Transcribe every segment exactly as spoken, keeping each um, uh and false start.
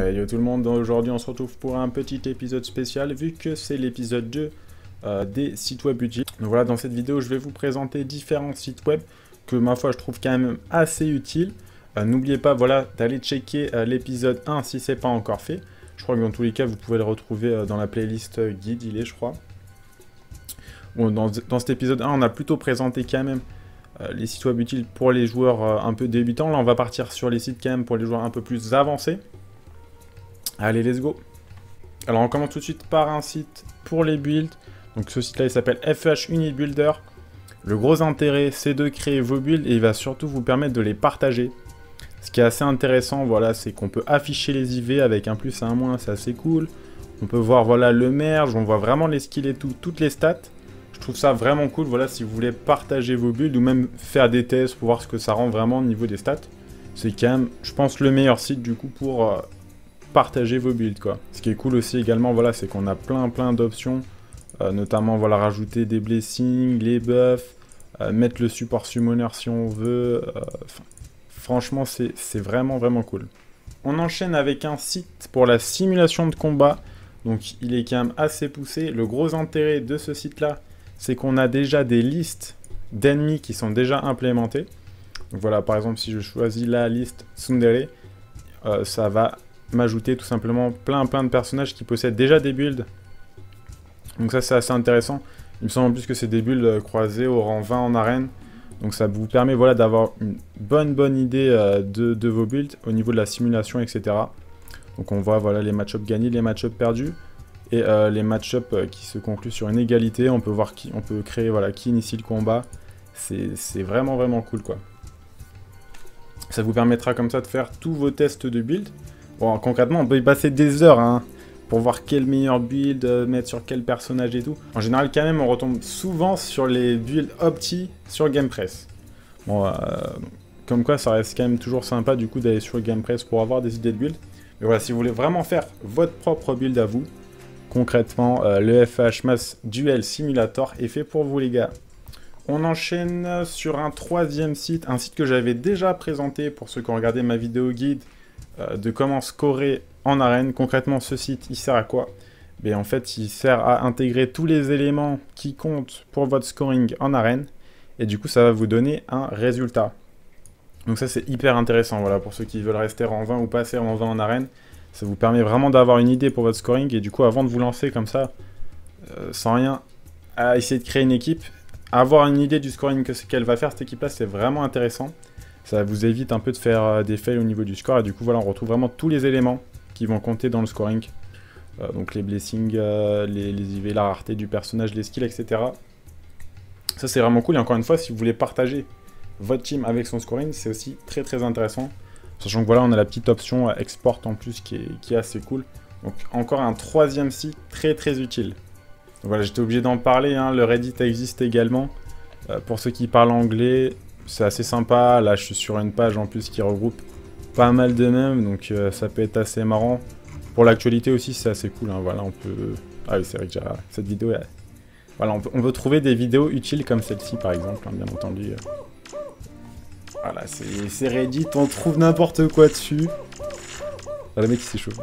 Hey, yo tout le monde, aujourd'hui on se retrouve pour un petit épisode spécial vu que c'est l'épisode deux euh, des sites web utiles. Donc voilà, dans cette vidéo je vais vous présenter différents sites web que ma foi je trouve quand même assez utiles. Euh, N'oubliez pas voilà, d'aller checker euh, l'épisode un si c'est pas encore fait. Je crois que dans tous les cas vous pouvez le retrouver euh, dans la playlist euh, guide, il est je crois. Bon, dans, dans cet épisode un on a plutôt présenté quand même euh, les sites web utiles pour les joueurs euh, un peu débutants. Là on va partir sur les sites quand même pour les joueurs un peu plus avancés. Allez, let's go. Alors, on commence tout de suite par un site pour les builds. Donc, ce site-là, il s'appelle F H Unit Builder. Le gros intérêt, c'est de créer vos builds et il va surtout vous permettre de les partager. Ce qui est assez intéressant, voilà, c'est qu'on peut afficher les I V avec un plus et un moins, c'est assez cool. On peut voir, voilà, le merge, on voit vraiment les skills et tout, toutes les stats. Je trouve ça vraiment cool, voilà, si vous voulez partager vos builds ou même faire des tests pour voir ce que ça rend vraiment au niveau des stats. C'est quand même, je pense, le meilleur site, du coup, pour... Euh, partager vos builds quoi. Ce qui est cool aussi également voilà c'est qu'on a plein plein d'options, euh, notamment voilà rajouter des blessings, les buffs, euh, mettre le support summoner si on veut. Euh, franchement c'est vraiment vraiment cool. On enchaîne avec un site pour la simulation de combat, donc il est quand même assez poussé. Le gros intérêt de ce site là c'est qu'on a déjà des listes d'ennemis qui sont déjà implémentées. Donc voilà par exemple si je choisis la liste Tsundere, euh, ça va m'ajouter tout simplement plein plein de personnages qui possèdent déjà des builds. Donc ça c'est assez intéressant. Il me semble en plus que c'est des builds croisés au rang vingt en arène. Donc ça vous permet voilà, d'avoir une bonne bonne idée euh, de, de vos builds au niveau de la simulation, et cetera. Donc on voit voilà, les match-ups gagnés, les match-ups perdus. Et euh, les match-ups euh, qui se concluent sur une égalité. On peut voir qui on peut créer voilà, qui initie le combat. C'est vraiment vraiment cool quoi. Ça vous permettra comme ça de faire tous vos tests de build. Bon, concrètement, on peut y passer des heures hein, pour voir quel meilleur build, euh, mettre sur quel personnage et tout. En général, quand même, on retombe souvent sur les builds opti sur GamePress. Bon, euh, comme quoi, ça reste quand même toujours sympa du coup d'aller sur GamePress pour avoir des idées de build. Mais voilà, si vous voulez vraiment faire votre propre build à vous, concrètement, euh, le F H Mass Duel Simulator est fait pour vous les gars. On enchaîne sur un troisième site, un site que j'avais déjà présenté pour ceux qui ont regardé ma vidéo guide de comment scorer en arène. Concrètement, ce site, il sert à quoi? Mais en fait, il sert à intégrer tous les éléments qui comptent pour votre scoring en arène. Et du coup, ça va vous donner un résultat. Donc ça, c'est hyper intéressant. Voilà, pour ceux qui veulent rester en vingt ou passer en vingt en arène, ça vous permet vraiment d'avoir une idée pour votre scoring. Et du coup, avant de vous lancer comme ça, euh, sans rien, à essayer de créer une équipe, avoir une idée du scoring que qu'elle va faire, cette équipe-là, c'est vraiment intéressant. Ça vous évite un peu de faire euh, des fails au niveau du score. Et du coup, voilà, on retrouve vraiment tous les éléments qui vont compter dans le scoring. Euh, donc les blessings, euh, les, les I V, la rareté du personnage, les skills, et cetera. Ça, c'est vraiment cool. Et encore une fois, si vous voulez partager votre team avec son scoring, c'est aussi très très intéressant. Sachant que voilà, on a la petite option euh, export en plus qui est, qui est assez cool. Donc encore un troisième site très très utile. Donc voilà, j'étais obligé d'en parler. Hein. Le Reddit existe également. Euh, pour ceux qui parlent anglais... C'est assez sympa, là je suis sur une page en plus qui regroupe pas mal de mèmes, donc euh, ça peut être assez marrant. Pour l'actualité aussi c'est assez cool, hein. Voilà on peut... Ah oui c'est vrai que j'ai cette vidéo, elle... voilà on peut, on peut trouver des vidéos utiles comme celle-ci par exemple, hein, bien entendu. Voilà c'est Reddit, on trouve n'importe quoi dessus. Ah, le mec il s'échauffe.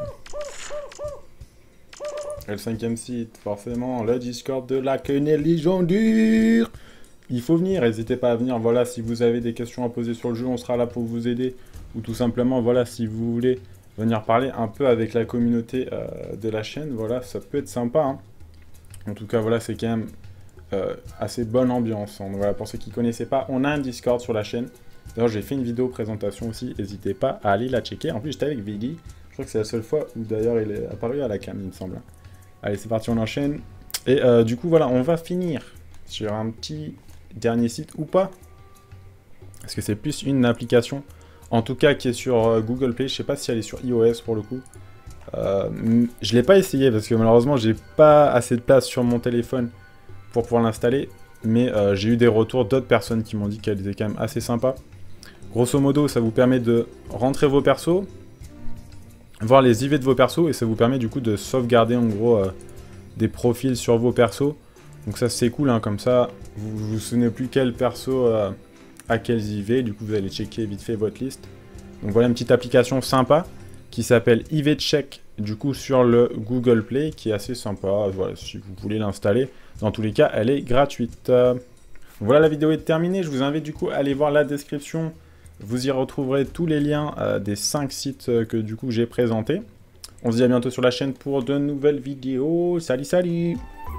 Et le cinquième site, forcément, le Discord de la quenelle légendaire. Il faut venir, n'hésitez pas à venir, voilà, si vous avez des questions à poser sur le jeu, on sera là pour vous aider. Ou tout simplement, voilà, si vous voulez venir parler un peu avec la communauté euh, de la chaîne, voilà, ça peut être sympa. Hein. En tout cas, voilà, c'est quand même euh, assez bonne ambiance. Hein. Donc, voilà, pour ceux qui ne connaissaient pas, on a un Discord sur la chaîne. D'ailleurs, j'ai fait une vidéo présentation aussi, n'hésitez pas à aller la checker. En plus, j'étais avec Vili, je crois que c'est la seule fois où d'ailleurs il est apparu à la cam, il me semble. Allez, c'est parti, on enchaîne. Et euh, du coup, voilà, on va finir sur un petit... dernier site ou pas, parce que c'est plus une application en tout cas qui est sur euh, Google Play. Je sais pas si elle est sur iOS pour le coup. euh, je l'ai pas essayé parce que malheureusement j'ai pas assez de place sur mon téléphone pour pouvoir l'installer, mais euh, j'ai eu des retours d'autres personnes qui m'ont dit qu'elle était quand même assez sympa. Grosso modo ça vous permet de rentrer vos persos, voir les I V de vos persos, et ça vous permet du coup de sauvegarder en gros euh, des profils sur vos persos. Donc ça c'est cool, hein, comme ça vous vous, vous souvenez plus quel perso euh, à quels I V, du coup vous allez checker vite fait votre liste. Donc voilà une petite application sympa. qui s'appelle IVCheck, du coup sur le Google Play, qui est assez sympa. Voilà, si vous voulez l'installer, dans tous les cas, elle est gratuite. Voilà, la vidéo est terminée. Je vous invite du coup à aller voir la description. Vous y retrouverez tous les liens euh, des cinq sites euh, que du coup j'ai présentés. On se dit à bientôt sur la chaîne pour de nouvelles vidéos. Salut, salut!